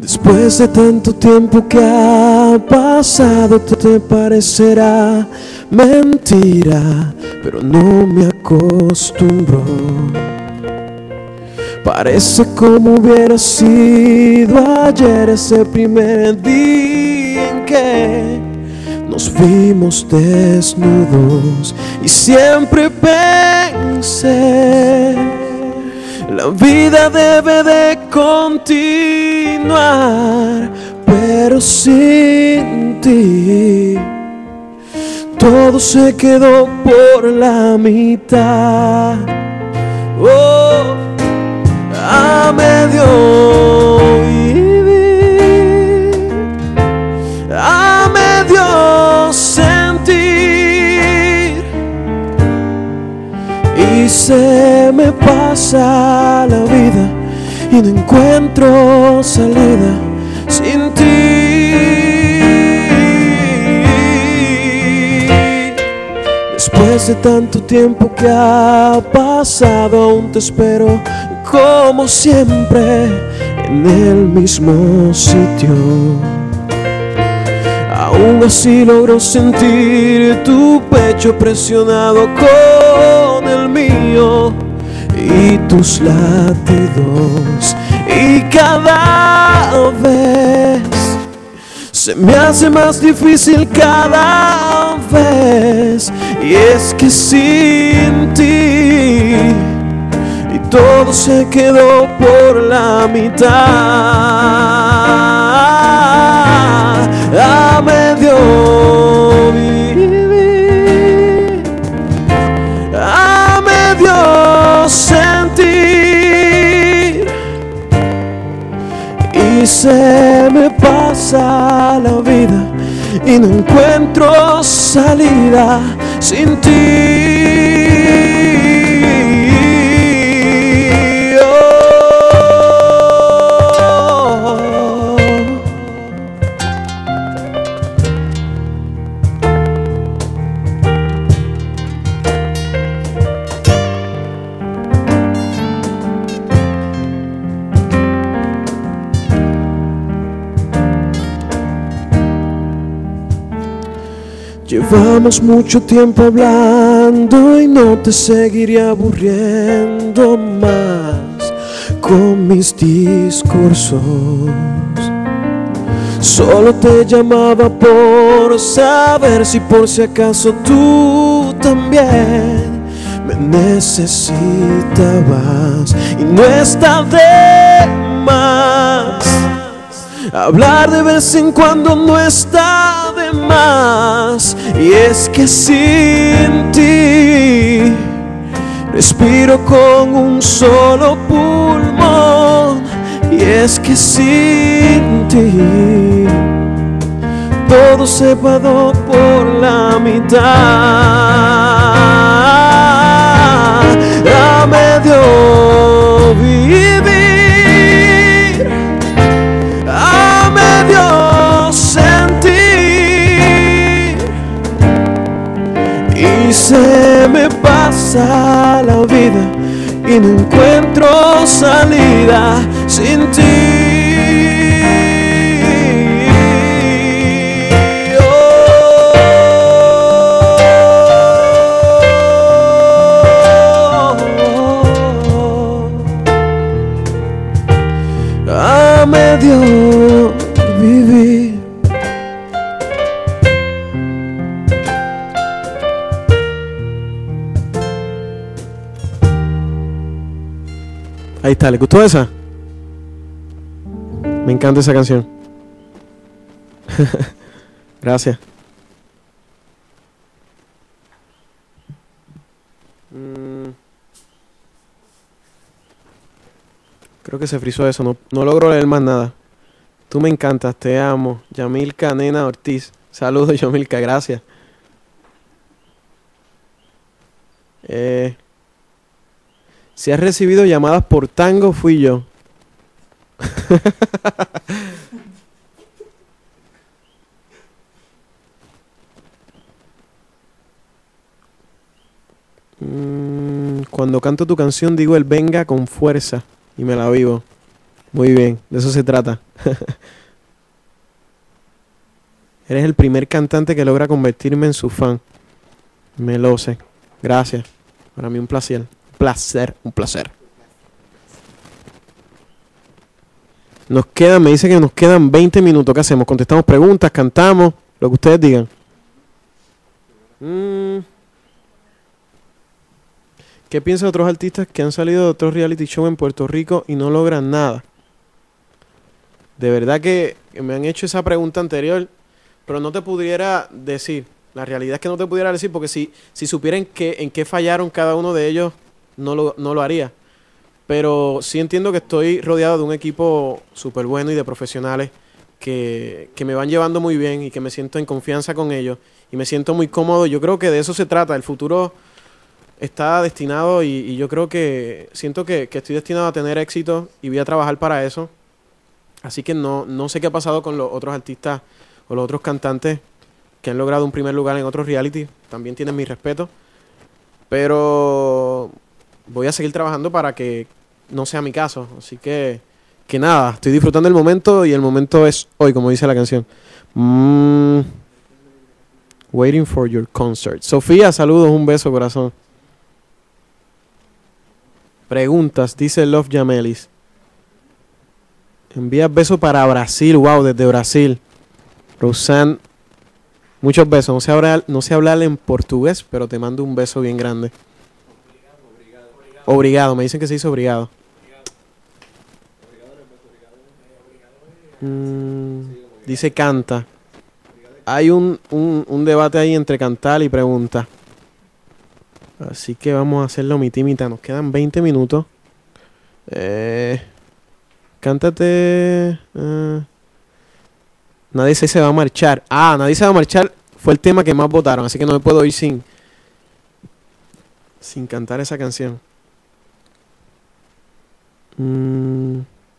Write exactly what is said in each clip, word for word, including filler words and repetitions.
Después de tanto tiempo que ha pasado, te parecerá mentira, pero no me acostumbro. Parece como hubiera sido ayer ese primer día en que nos vimos desnudos, y siempre pensé, la vida debe de continuar, pero sin ti todo se quedó por la mitad. Oh, a medio vivir, a medio sentir, y se me pasa la vida y no encuentro salida sin ti. Después de tanto tiempo que ha pasado, aún te espero como siempre en el mismo sitio. Aún así logro sentir tu pecho presionado con el mío y tus latidos, y cada vez se me hace más difícil cada vez, y es que sin ti y todo se quedó por la mitad. A medio vivir, a medio sentir, y se me pasa la vida y no encuentro salida sin ti. Llevamos mucho tiempo hablando y no te seguiré aburriendo más con mis discursos. Solo te llamaba por saber si por si acaso tú también me necesitabas, y no está de más hablar de vez en cuando, no está de más. Y es que sin ti respiro con un solo pulmón, y es que sin ti todo se va por la mitad. A medio vivir, a medio sentir, y se me pasa la vida y no encuentro salida sin ti. A medio vivir. Ahí está, ¿le gustó esa? Me encanta esa canción. Gracias. Mm. Creo que se frizó eso, no, no logro leer más nada. Tú me encantas, te amo. Yamilka Nena Ortiz. Saludos, Yamilka, gracias. Eh, si has recibido llamadas por tango, fui yo. mm, cuando canto tu canción digo el venga con fuerza y me la vivo. Muy bien, de eso se trata. Eres el primer cantante que logra convertirme en su fan. Me lo sé. Gracias. Para mí un placer. Un placer, un placer. Nos quedan, me dice que nos quedan veinte minutos. ¿Qué hacemos? Contestamos preguntas, cantamos, lo que ustedes digan. Mm. ¿Qué piensan de otros artistas que han salido de otros reality show en Puerto Rico y no logran nada? De verdad que me han hecho esa pregunta anterior, pero no te pudiera decir. La realidad es que no te pudiera decir porque si, si supieran que, en qué fallaron cada uno de ellos, no lo, no lo haría. Pero sí entiendo que estoy rodeado de un equipo súper bueno y de profesionales que, que me van llevando muy bien y que me siento en confianza con ellos y me siento muy cómodo. Yo creo que de eso se trata. El futuro está destinado y, y yo creo que siento que, que estoy destinado a tener éxito y voy a trabajar para eso. Así que no, no sé qué ha pasado con los otros artistas o los otros cantantes que han logrado un primer lugar en otros reality. También tienen mi respeto. Pero voy a seguir trabajando para que no sea mi caso. Así que, que nada, estoy disfrutando el momento y el momento es hoy, como dice la canción. Mm, waiting for your concert. Sofía, saludos, un beso, corazón. Preguntas, dice Love Yamelis. Envía besos para Brasil, wow, desde Brasil. Rosanne, muchos besos. No sé hablar, no sé hablar en portugués, pero te mando un beso bien grande. Obrigado, obrigado. Obrigado, me dicen que se dice obrigado. Mm, dice canta. Hay un, un, un debate ahí entre cantar y pregunta. Así que vamos a hacerlo mitad y mitad. Nos quedan veinte minutos. Eh, cántate. Uh, nadie se, se va a marchar. Ah, nadie se va a marchar. Fue el tema que más votaron. Así que no me puedo ir sin, sin cantar esa canción. Mm.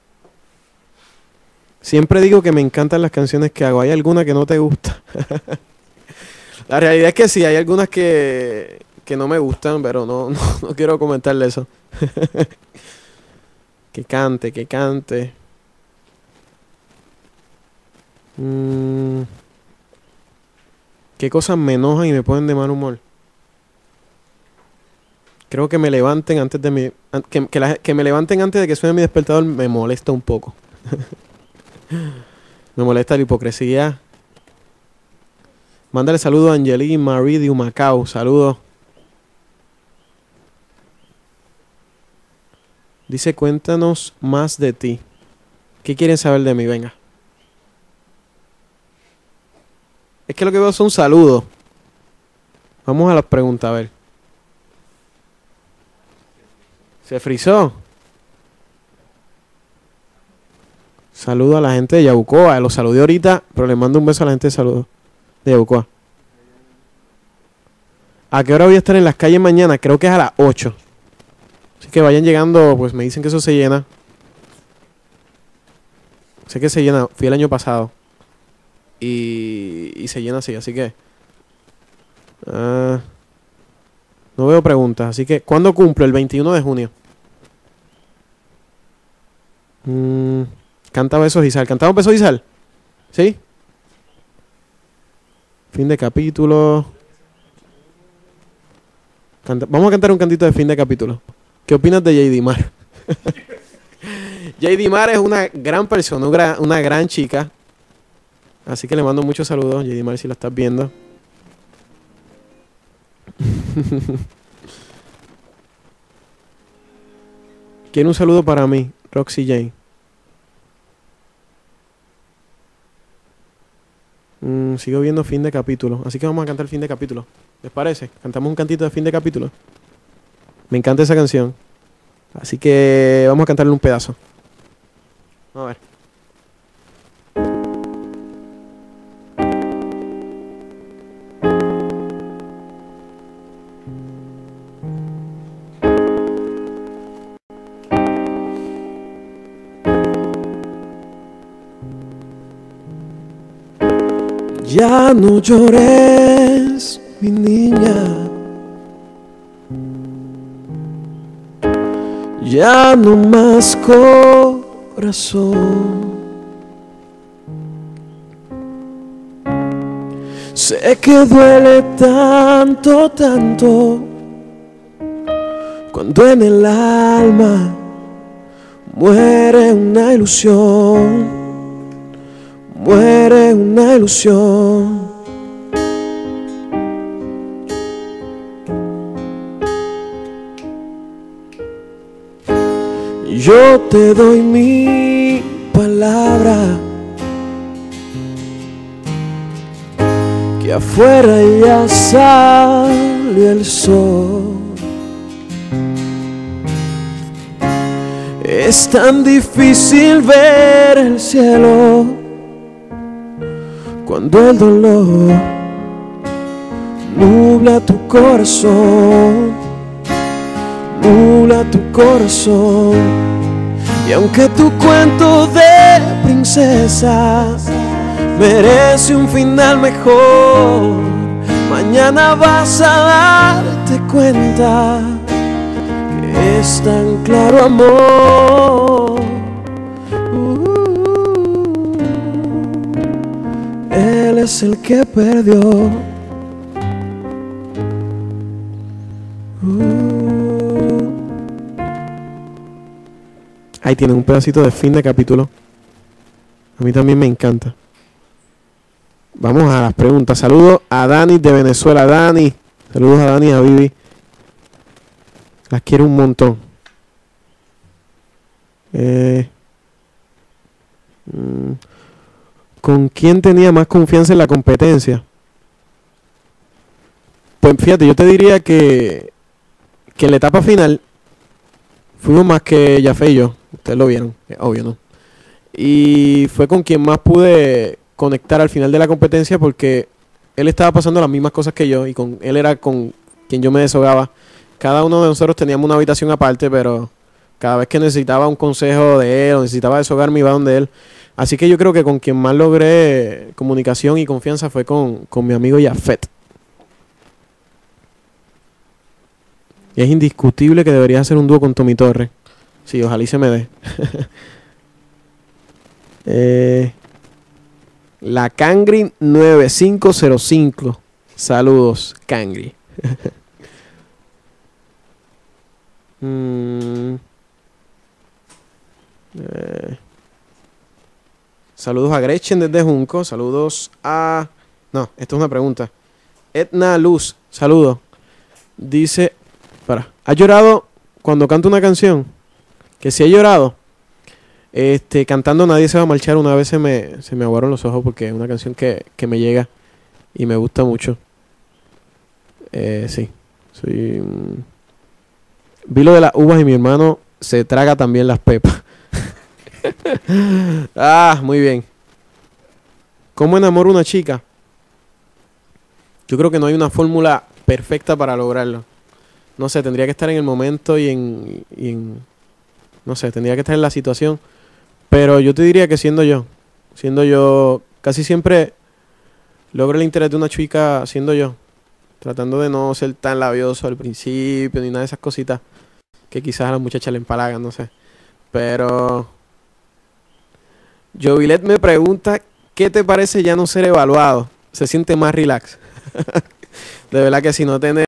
Siempre digo que me encantan las canciones que hago. ¿Hay alguna que no te gusta? La realidad es que sí, hay algunas que, que no me gustan, pero no, no, no quiero comentarle eso. Que cante, que cante. Mm. ¿Qué cosas me enojan y me ponen de mal humor? Creo que me levanten antes de mi... Que, que, la, que me levanten antes de que suene mi despertador me molesta un poco. Me molesta la hipocresía. Mándale saludos a Angelique Marie de Humacao. Saludos. Dice, cuéntanos más de ti. ¿Qué quieren saber de mí? Venga. Es que lo que veo son saludos. Vamos a las preguntas, a ver. ¿Se frizó? Saludo a la gente de Yabucoa. Los saludé ahorita, pero les mando un beso a la gente de saludos de Yabucoa. ¿A qué hora voy a estar en las calles mañana? Creo que es a las ocho. Así que vayan llegando, pues me dicen que eso se llena. Sé que se llena. Fui el año pasado. Y, y se llena así, así que... Uh, no veo preguntas, así que... ¿Cuándo cumplo? El veintiuno de junio. Mmm... Canta besos y sal. ¿Cantamos besos y sal? ¿Sí? Fin de capítulo. Canta. Vamos a cantar un cantito de fin de capítulo. ¿Qué opinas de J D Mar? J D Mar es una gran persona, una gran, una gran chica. Así que le mando muchos saludos, J D Mar, si lo estás viendo. Quiero un saludo para mí, Roxy Jane. Mm, sigo viendo fin de capítulo. Así que vamos a cantar fin de capítulo. ¿Les parece? Cantamos un cantito de fin de capítulo. Me encanta esa canción. Así que vamos a cantarle un pedazo. Vamos a ver. Ya no llores, mi niña. Ya no más corazón. Sé que duele tanto, tanto, cuando en el alma muere una ilusión, muere una ilusión. Yo te doy mi palabra, que afuera ya sale el sol. Es tan difícil ver el cielo cuando el dolor nubla tu corazón, nubla tu corazón. Y aunque tu cuento de princesa merece un final mejor, mañana vas a darte cuenta que es tan claro amor. uh, Él es el que perdió. uh. Ahí tienen un pedacito de fin de capítulo. A mí también me encanta. Vamos a las preguntas. Saludos a Dani de Venezuela. Dani. Saludos a Dani y a Vivi. Las quiero un montón. Eh, mm, ¿Con quién tenía más confianza en la competencia? Pues fíjate, yo te diría que, que en la etapa final fuimos más que Jafé y yo. Ustedes lo vieron, obvio, ¿no? Y fue con quien más pude conectar al final de la competencia, porque él estaba pasando las mismas cosas que yo y con él era con quien yo me desahogaba. Cada uno de nosotros teníamos una habitación aparte, pero cada vez que necesitaba un consejo de él o necesitaba desahogarme iba donde él. Así que yo creo que con quien más logré comunicación y confianza fue con, con mi amigo Jafet. Y es indiscutible que deberías hacer un dúo con Tommy Torres. Sí, ojalá y se me dé. eh, la Cangri nueve cinco cero cinco. Saludos, Cangri. mm, eh, saludos a Gretchen desde Junco. Saludos a... No, esto es una pregunta. Etna Luz, saludos. Dice... Para, ¿has llorado cuando canto una canción? Que si he llorado. Este, cantando Nadie se va a marchar. Una vez se me, se me aguaron los ojos porque es una canción que, que me llega y me gusta mucho. Eh, sí. Soy... Um, vi lo de las uvas y mi hermano se traga también las pepas. Ah, muy bien. ¿Cómo enamoro a una chica? Yo creo que no hay una fórmula perfecta para lograrlo. No sé, tendría que estar en el momento y en, y en... No sé, tendría que estar en la situación. Pero yo te diría que siendo yo. Siendo yo... Casi siempre logro el interés de una chica siendo yo. Tratando de no ser tan labioso al principio ni nada de esas cositas que quizás a las muchachas le empalagan, no sé. Pero... Jovilet me pregunta, ¿qué te parece ya no ser evaluado? Se siente más relax. De verdad que si no tenés